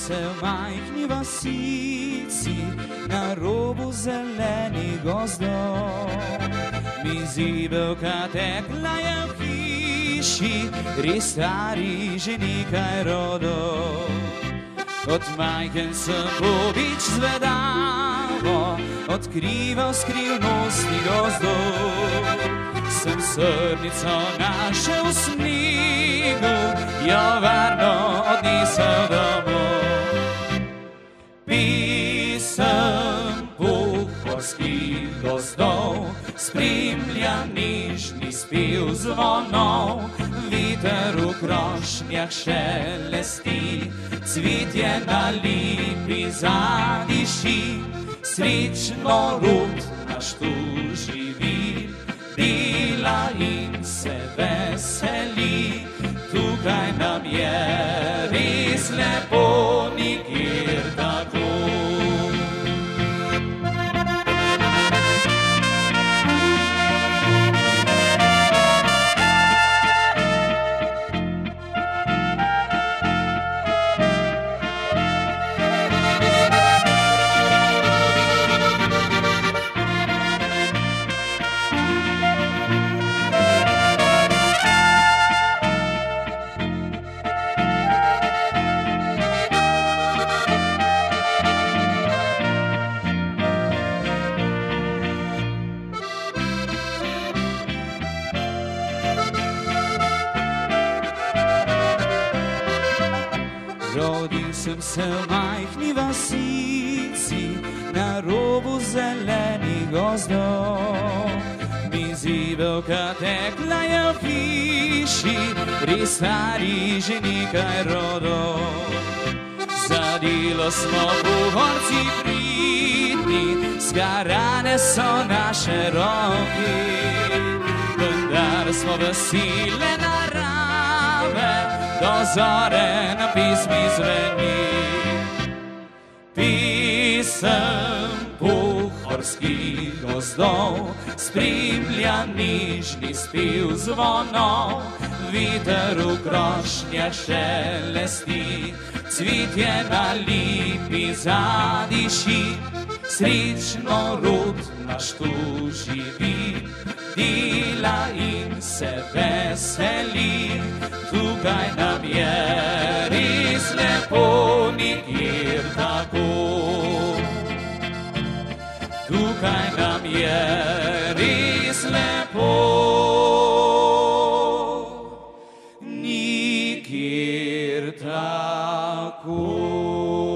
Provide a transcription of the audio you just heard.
se v majhni vasici na robu zelenih gozdov. Mi zibelka tekla je v hiši, res stari že nekaj rodov. Od majhen sem pobič zvedavo odkrival skrivnosti gozdov. Sem srnico našel v snegu, jo varno odnesel domov. Pisem pohorskih gozdov spremlja nežni spev zvonov. Viter v krošnjah šelesti, cvetje na lipi zadiši. Srečno rod naš tu živi, dela in se veseli. Tukaj nam je res lepo, nikjer tako. Rodil sem se v majhni vasici na robu zelenih gozdov. Mi zibelka tekla je v hiši, res stari že nekaj rodov. Zadilo smo pohorci pridni, sgarane so naše roke. Vendar smo vesele narave, do zore na pismi zveni. Pisem pohorskih gozdov spremlja nežni spev zvonov. Viter v krošnjah šelesti, cvetje na lipi zadiši. Srečno rod naš tu živi, dela in se veseli. Tukaj nam je res lepo, nikjer tako. Tukaj nam je res lepo, nikjer tako.